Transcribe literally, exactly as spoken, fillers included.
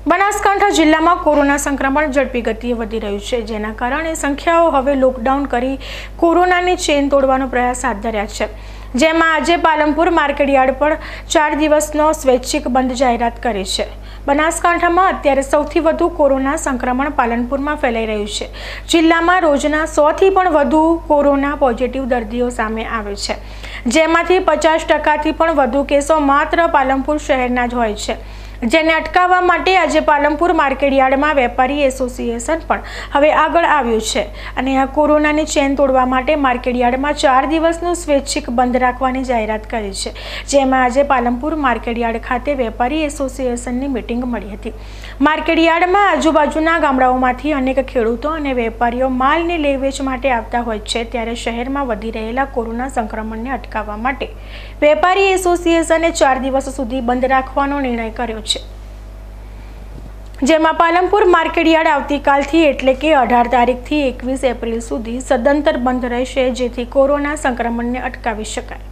બનાસકાંઠા જિલ્લામાં કોરોના સંક્રમણ ઝડપી ગતિએ વધી રહ્યું છે, જેના કારણે સંખ્યાઓ હવે લોકડાઉન કરી કોરોનાની ચેન તોડવાનો પ્રયાસ હાથ ધર્યા છે। જેમાં આજે પાલનપુર માર્કેટયાર્ડ પર ચાર દિવસનો સ્વૈચ્છિક બંધ જાહેરાત કરી છે। બનાસકાંઠામાં અત્યારે સૌથી વધુ કોરોના સંક્રમણ પાલનપુરમાં ફેલાઈ રહ્યું છે। જિલ્લામાં રોજના સો થી પણ વધુ કોરોના પોઝિટિવ દર્દીઓ સામે આવે છે, જેમાંથી પચાસ ટકાથી પણ વધુ કેસો માત્ર પાલનપુર શહેરના જ હોય છે, જેને અટકાવવા માટે આજે પાલનપુર માર્કેટયાર્ડમાં વેપારી એસોસિએશન પણ હવે આગળ આવ્યું છે અને આ કોરોનાની ચેન તોડવા માટે માર્કેટયાર્ડમાં ચાર દિવસનું સ્વૈચ્છિક બંધ રાખવાની જાહેરાત કરી છે। જેમાં આજે પાલનપુર માર્કેટયાર્ડ ખાતે વેપારી એસોસિએશનની મીટિંગ મળી હતી। માર્કેટયાર્ડમાં આજુબાજુના ગામડાઓમાંથી અનેક ખેડૂતો અને વેપારીઓ માલની લેવેચ માટે આવતા હોય છે, ત્યારે શહેરમાં વધી રહેલા કોરોના સંક્રમણને અટકાવવા માટે વેપારી એસોસિએશને ચાર દિવસ સુધી બંધ રાખવાનો નિર્ણય કર્યો છે। જેમાં પાલનપુર માર્કેટયાર્ડ આવતીકાલથી એટલે કે અઢાર તારીખથી એકવીસ એપ્રિલ સુધી સદંતર બંધ રહેશે, જેથી કોરોના સંક્રમણને અટકાવી શકાય।